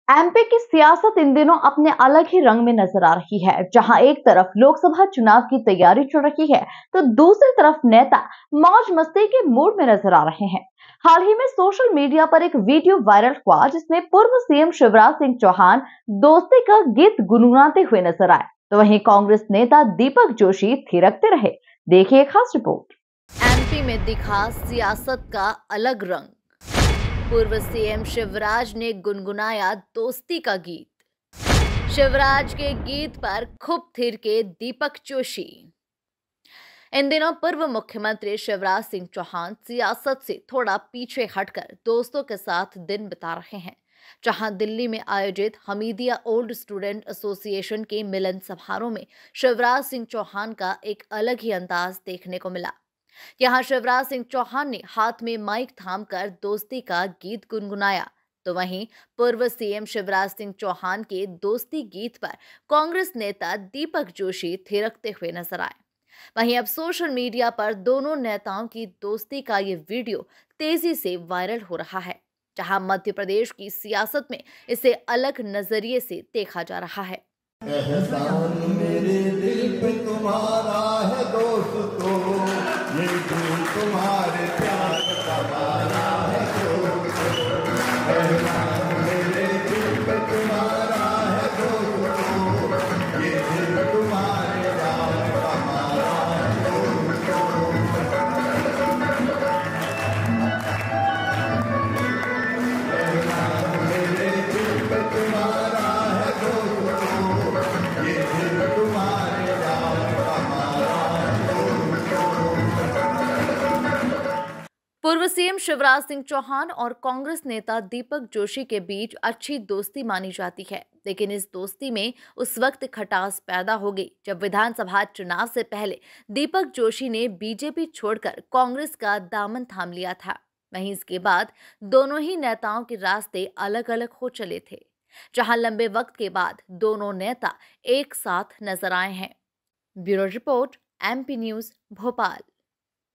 MP की सियासत इन दिनों अपने अलग ही रंग में नजर आ रही है, जहां एक तरफ लोकसभा चुनाव की तैयारी चल रही है तो दूसरी तरफ नेता मौज मस्ती के मूड में नजर आ रहे हैं। हाल ही में सोशल मीडिया पर एक वीडियो वायरल हुआ जिसमें पूर्व सीएम शिवराज सिंह चौहान दोस्ती का गीत गुनगुनाते हुए नजर आए, तो वहीं कांग्रेस नेता दीपक जोशी थिरकते रहे। देखिए खास रिपोर्ट। एमपी में दिखा सियासत का अलग रंग। पूर्व सीएम शिवराज ने गुनगुनाया दोस्ती का गीत। शिवराज के गीत पर खूब थिरके दीपक जोशी। इन दिनों पूर्व मुख्यमंत्री शिवराज सिंह चौहान सियासत से थोड़ा पीछे हटकर दोस्तों के साथ दिन बिता रहे हैं। जहां दिल्ली में आयोजित हमीदिया ओल्ड स्टूडेंट एसोसिएशन के मिलन समारोह में शिवराज सिंह चौहान का एक अलग ही अंदाज देखने को मिला। यहां शिवराज सिंह चौहान ने हाथ में माइक थामकर दोस्ती का गीत गुनगुनाया, तो वहीं पूर्व सीएम शिवराज सिंह चौहान के दोस्ती गीत पर कांग्रेस नेता दीपक जोशी थिरकते हुए नजर आए। वहीं अब सोशल मीडिया पर दोनों नेताओं की दोस्ती का ये वीडियो तेजी से वायरल हो रहा है, जहां मध्य प्रदेश की सियासत में इसे अलग नजरिए से देखा जा रहा है। एहसान मेरे दिल पे तुम्हारा है दोस्तों, ये दिल तुम्हारे प्यार का मारा है दोस्तों। एहसान मेरे दिल पे तुम्हारा है दोस्तों, ये दिल तुम्हारे प्यार का मारा है दोस्तों। एहसान मेरे दिल पे तुम्हारा है दोस्तों, ये दिल तुम्हारे प्यार का मारा है दोस्तों। पूर्व सीएम शिवराज सिंह चौहान और कांग्रेस नेता दीपक जोशी के बीच अच्छी दोस्ती मानी जाती है, लेकिन इस दोस्ती में उस वक्त खटास पैदा हो गई जब विधानसभा चुनाव से पहले दीपक जोशी ने बीजेपी छोड़कर कांग्रेस का दामन थाम लिया था। वहीं इसके बाद दोनों ही नेताओं के रास्ते अलग अलग हो चले थे, जहां लंबे वक्त के बाद दोनों नेता एक साथ नजर आए हैं। Bureau report, MP news, Bhopal.